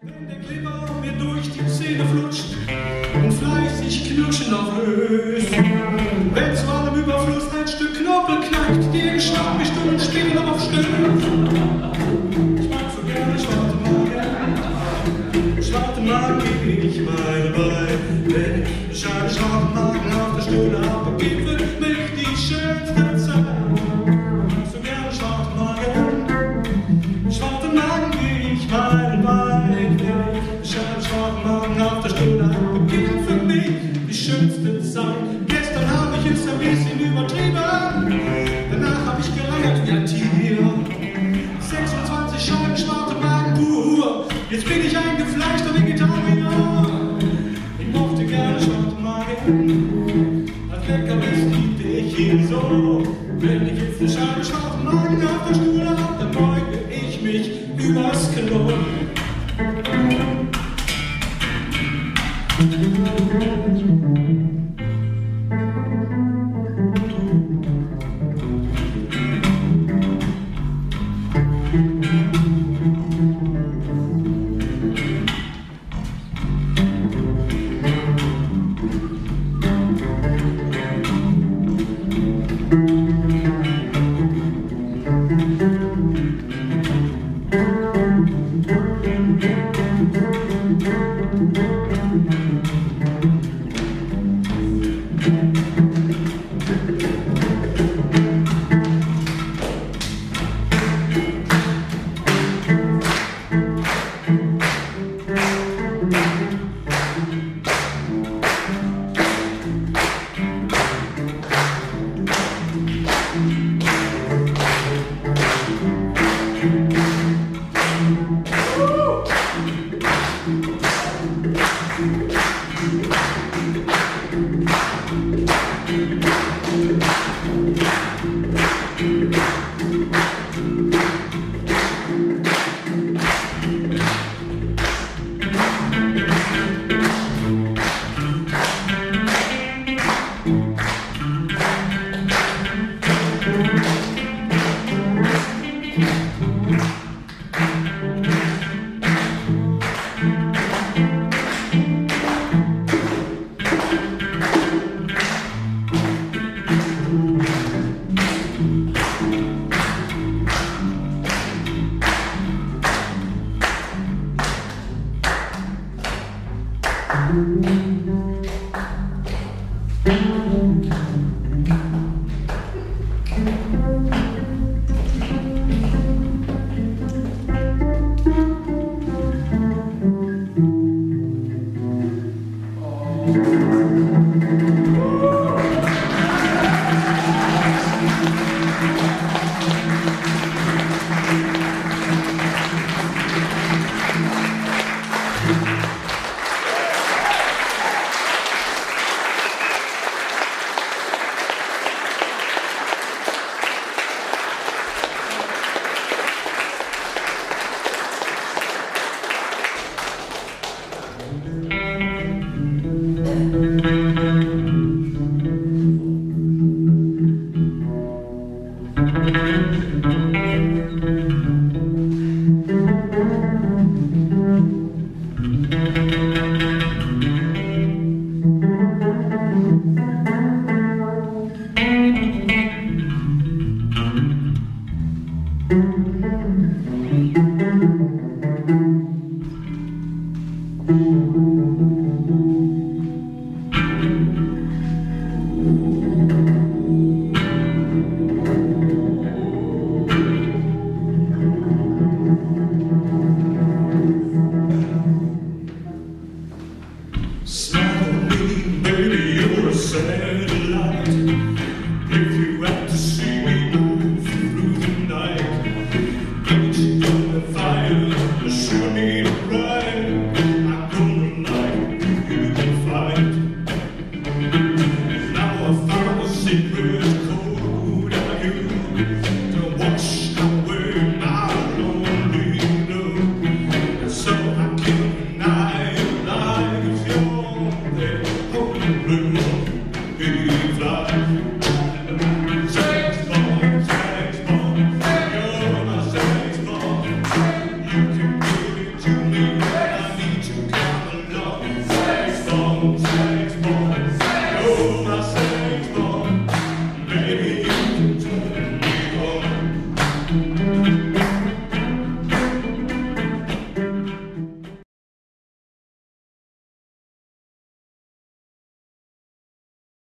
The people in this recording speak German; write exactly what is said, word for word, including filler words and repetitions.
Wenn der Kleber mir durch die Zähne flutscht und fleißig knirschen auf Höchst, wenn zu allem Überfluss ein Stück Knorpel knackt, die Geschmack mich Stunden später noch stimmt. Ich mag so gerne schwarze Magen, schwarze Magen gebe ich meine bei. Wenn ich einen schwarzen Magen auf der Stuhle habe, gibt für mich die schönste Zeit. Ich mag so gerne schwarze Magen, schwarze Magen gebe ich meine bei. Ich habe schwarzen Magen auf der Stuhle habe, gibt für mich die schönste Zeit. Gestern habe ich es ein bisschen übertrieben, danach habe ich gereiert wie ein Tier. sechsundzwanzig Scheiben schwarze Magen pur, jetzt bin ich ein gefleischter Vegetarier. Ich mochte gerne schwarze Magen, als Leckerbiss liebte ich ihn so. Wenn ich jetzt eine Scheibe schwarzen Magen auf der Stuhle habe, dann beuge ich mich übers Klo. Watch